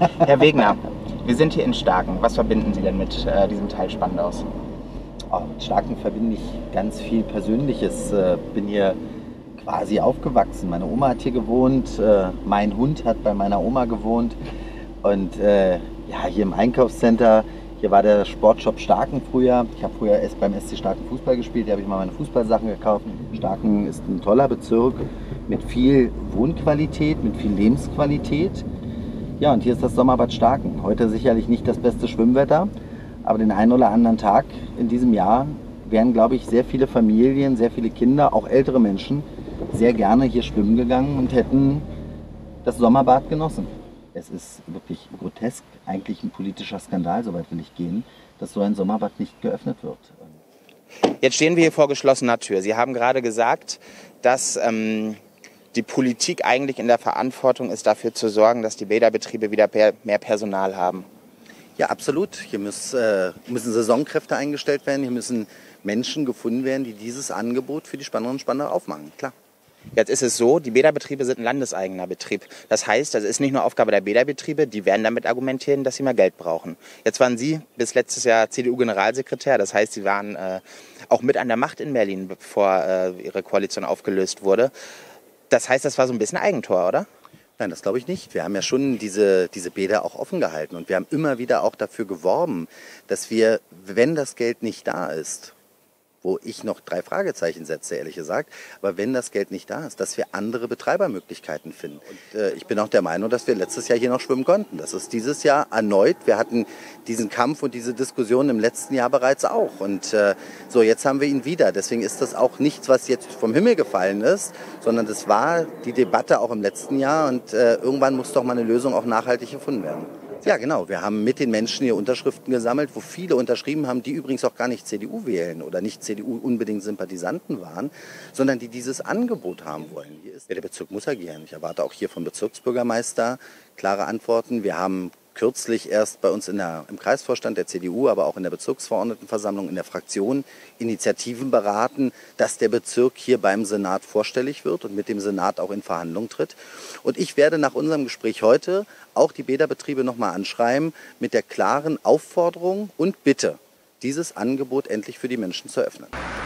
Herr Wegner, wir sind hier in Starken. Was verbinden Sie denn mit diesem Teil Spandaus? Mit Starken verbinde ich ganz viel Persönliches. Bin hier quasi aufgewachsen. Meine Oma hat hier gewohnt, mein Hund hat bei meiner Oma gewohnt. Und ja, hier im Einkaufscenter, hier war der Sportshop Starken früher. Ich habe früher erst beim SC Starken Fußball gespielt, da habe ich mal meine Fußballsachen gekauft. Starken ist ein toller Bezirk mit viel Wohnqualität, mit viel Lebensqualität. Ja, und hier ist das Sommerbad Starken. Heute sicherlich nicht das beste Schwimmwetter, aber den einen oder anderen Tag in diesem Jahr wären, glaube ich, sehr viele Familien, sehr viele Kinder, auch ältere Menschen, sehr gerne hier schwimmen gegangen und hätten das Sommerbad genossen. Es ist wirklich grotesk, eigentlich ein politischer Skandal, soweit will ich gehen, dass so ein Sommerbad nicht geöffnet wird. Jetzt stehen wir hier vor geschlossener Tür. Sie haben gerade gesagt, dass die Politik eigentlich in der Verantwortung ist, dafür zu sorgen, dass die Bäderbetriebe wieder mehr Personal haben. Ja, absolut. Hier müssen Saisonkräfte eingestellt werden, hier müssen Menschen gefunden werden, die dieses Angebot für die Spannerinnen und Spanner aufmachen, klar. Jetzt ist es so, die Bäderbetriebe sind ein landeseigener Betrieb. Das heißt, das ist nicht nur Aufgabe der Bäderbetriebe, die werden damit argumentieren, dass sie mehr Geld brauchen. Jetzt waren Sie bis letztes Jahr CDU-Generalsekretär, das heißt, Sie waren auch mit an der Macht in Berlin, bevor Ihre Koalition aufgelöst wurde. Das heißt, das war so ein bisschen Eigentor, oder? Nein, das glaube ich nicht. Wir haben ja schon diese Bäder auch offen gehalten und wir haben immer wieder auch dafür geworben, dass wir, wenn das Geld nicht da ist, wo ich noch 3 Fragezeichen setze, ehrlich gesagt. Aber wenn das Geld nicht da ist, dass wir andere Betreibermöglichkeiten finden. Und ich bin auch der Meinung, dass wir letztes Jahr hier noch schwimmen konnten. Das ist dieses Jahr erneut. Wir hatten diesen Kampf und diese Diskussion im letzten Jahr bereits auch. Und so, jetzt haben wir ihn wieder. Deswegen ist das auch nichts, was jetzt vom Himmel gefallen ist, sondern das war die Debatte auch im letzten Jahr. Und irgendwann muss doch mal eine Lösung auch nachhaltig gefunden werden. Ja, genau. Wir haben mit den Menschen hier Unterschriften gesammelt, wo viele unterschrieben haben, die übrigens auch gar nicht CDU wählen oder nicht CDU unbedingt Sympathisanten waren, sondern die dieses Angebot haben wollen. Der Bezirk muss agieren. Ich erwarte auch hier vom Bezirksbürgermeister klare Antworten. Wir haben kürzlich erst bei uns im Kreisvorstand der CDU, aber auch in der Bezirksverordnetenversammlung, in der Fraktion Initiativen beraten, dass der Bezirk hier beim Senat vorstellig wird und mit dem Senat auch in Verhandlungen tritt. Und ich werde nach unserem Gespräch heute auch die Bäderbetriebe nochmal anschreiben mit der klaren Aufforderung und Bitte, dieses Angebot endlich für die Menschen zu öffnen.